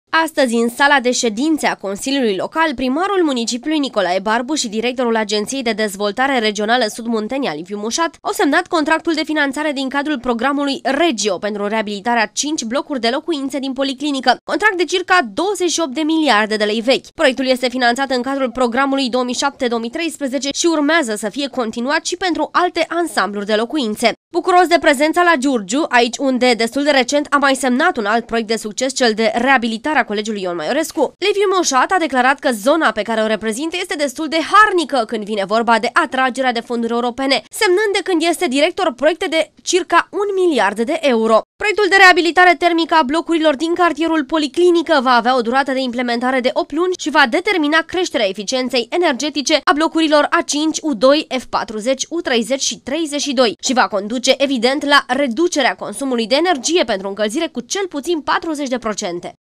Astăzi, în sala de ședințe a Consiliului Local, primarul municipiului Nicolae Barbu și directorul Agenției de Dezvoltare Regională Sud-Muntenia, Liviu Mușat, au semnat contractul de finanțare din cadrul programului Regio pentru reabilitarea 5 blocuri de locuințe din policlinică, contract de circa 28 de miliarde de lei vechi. Proiectul este finanțat în cadrul programului 2007-2013 și urmează să fie continuat și pentru alte ansambluri de locuințe. Bucuros de prezența la Giurgiu, aici unde destul de recent a mai semnat un alt proiect de succes, cel de reabilitare a Colegiului Ion Maiorescu, Liviu Mușat a declarat că zona pe care o reprezintă este destul de harnică când vine vorba de atragerea de fonduri europene, semnând de când este director proiecte de circa 1 miliard de euro. Proiectul de reabilitare termică a blocurilor din cartierul Policlinică va avea o durată de implementare de 8 luni și va determina creșterea eficienței energetice a blocurilor A5, U2, F40, U30 și 32 și va conduce evident la reducerea consumului de energie pentru încălzire cu cel puțin 40%.